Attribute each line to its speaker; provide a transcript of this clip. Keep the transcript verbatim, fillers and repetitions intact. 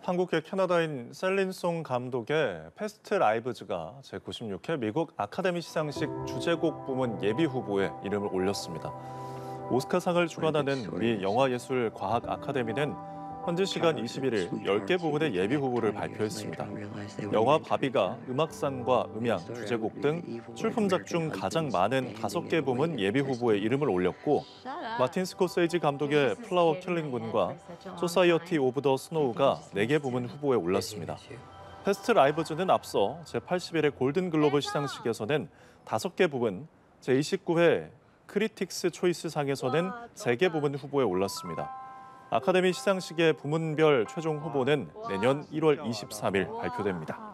Speaker 1: 한국계 캐나다인 셀린송 감독의 패스트 라이브즈가 제구십육 회 미국 아카데미 시상식 주제곡 부문 예비 후보에 이름을 올렸습니다. 오스카상을 주관하는 미 영화예술과학 아카데미는 현지 시간 이십일 일 열 개 부문의 예비 후보를 발표했습니다. 영화 바비가 음악상과 음향, 주제곡 등 출품작 중 가장 많은 다섯 개 부문 예비 후보에 이름을 올렸고, 마틴 스코세이지 감독의 플라워 킬링 군과 소사이어티 오브 더 스노우가 네 개 부문 후보에 올랐습니다. 패스트 라이브즈는 앞서 제팔십일 회 골든글로브 시상식에서는 다섯 개 부문, 제이십구 회 크리틱스 초이스상에서는 세 개 부문 후보에 올랐습니다. 아카데미 시상식의 부문별 최종 후보는 내년 일월 이십삼 일 발표됩니다.